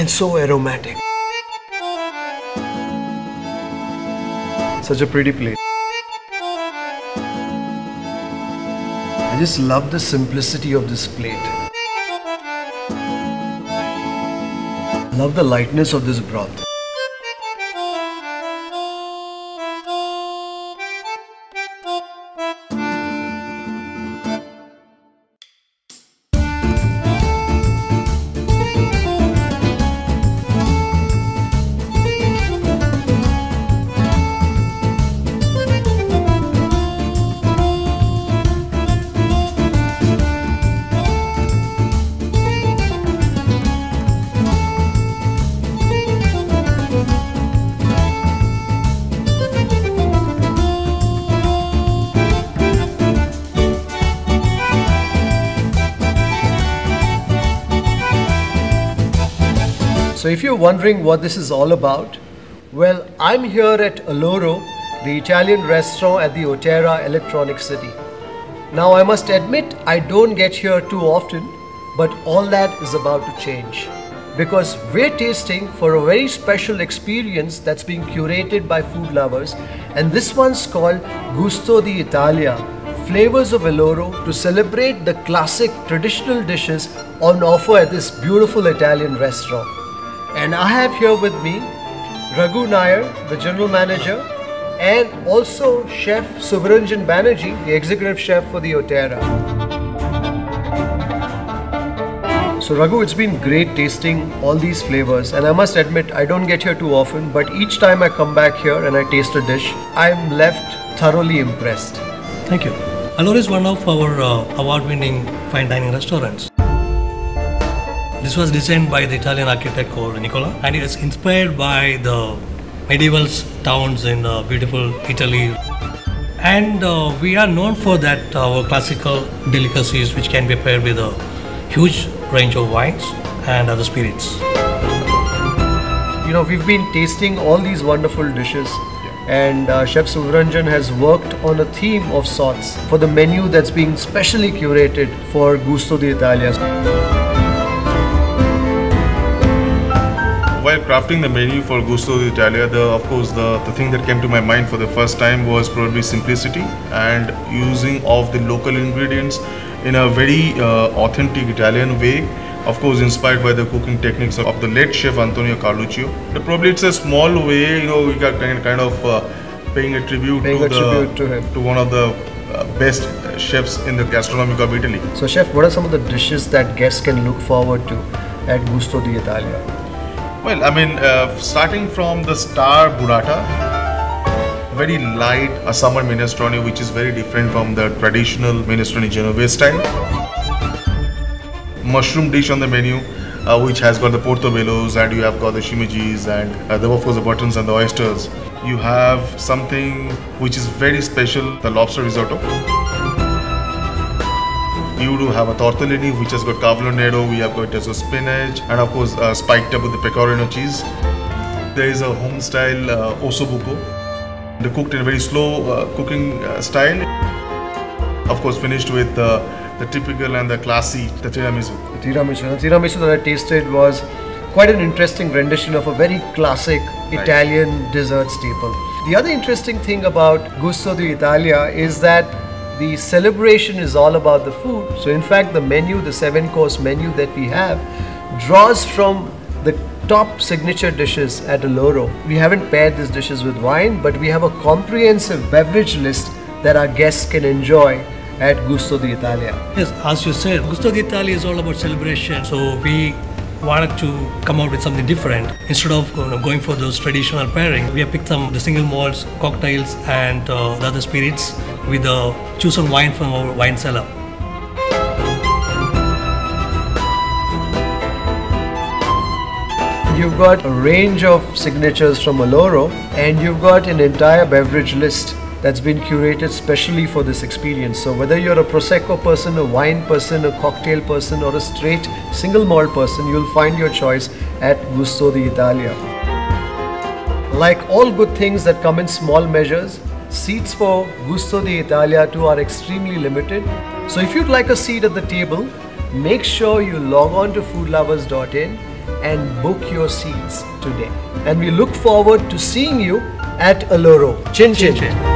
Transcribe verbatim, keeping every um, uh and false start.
and so aromatic. Such a pretty plate. I just love the simplicity of this plate. I love the lightness of this broth. So if you're wondering what this is all about, well, I'm here at Alloro, the Italian restaurant at the Oterra Electronic City. Now I must admit I don't get here too often, but all that is about to change. Because we're tasting for a very special experience that's being curated by food lovers, and this one's called Gusto di Italia, Flavours of Alloro, to celebrate the classic traditional dishes on offer at this beautiful Italian restaurant. And I have here with me Raghu Nair, the general manager, and also chef Suvaranjan Banerjee, the executive chef for the Oterra. So Raghu, it's been great tasting all these flavors, and I must admit I don't get here too often, but each time I come back here and I taste a dish, I'm left thoroughly impressed. Thank you. Alloro is one of our uh, award-winning fine dining restaurants. This was designed by the Italian architect called Nicola, and it is inspired by the medieval towns in uh, beautiful Italy. And uh, we are known for that uh, our classical delicacies, which can be paired with a huge range of wines and other spirits. You know, we've been tasting all these wonderful dishes, and uh, Chef Suvaranjan has worked on a theme of sorts for the menu that's being specially curated for Gusto di Italia. While crafting the menu for Gusto di Italia, the, of course, the, the thing that came to my mind for the first time was probably simplicity and using of the local ingredients in a very uh, authentic Italian way. Of course, inspired by the cooking techniques of the late chef Antonio Carluccio. Probably it's a small way, you know, we got kind kind of uh, paying a tribute, paying to, a the, tribute to him, to one of the uh, best chefs in the gastronomy of Italy. So, chef, what are some of the dishes that guests can look forward to at Gusto di Italia? Well, I mean, uh, starting from the star burrata, very light, a summer minestrone, which is very different from the traditional minestrone Genovese style. Mushroom dish on the menu, uh, which has got the portobellos, and you have got the shimijis, and uh, the, of course the buttons and the oysters. You have something which is very special, the lobster risotto. You do have a tortellini, which has got cavolo nero, we have got also spinach, and of course uh, spiked up with the pecorino cheese. There is a home style uh, Osso Buco. They're cooked in a very slow uh, cooking uh, style. Of course finished with uh, the typical and the classy the tiramisu. The tiramisu. The tiramisu that I tasted was quite an interesting rendition of a very classic Italian right. dessert staple. The other interesting thing about Gusto di Italia is that the celebration is all about the food. So in fact the menu, the seven course menu that we have, draws from the top signature dishes at Alloro. We haven't paired these dishes with wine, but we have a comprehensive beverage list that our guests can enjoy at Gusto di Italia. Yes, as you said, Gusto di Italia is all about celebration. So we wanted to come out with something different. Instead of you know, going for those traditional pairing, we have picked some the single malts, cocktails, and uh, the other spirits with the chosen wine from our wine cellar. You've got a range of signatures from Alloro, and you've got an entire beverage list that's been curated specially for this experience. So whether you're a Prosecco person, a wine person, a cocktail person, or a straight single malt person, you'll find your choice at Gusto di Italia. Like all good things that come in small measures, seats for Gusto di Italia too are extremely limited. So if you'd like a seat at the table, make sure you log on to food lovers dot in and book your seats today. And we look forward to seeing you at Alloro. Chin chin. chin.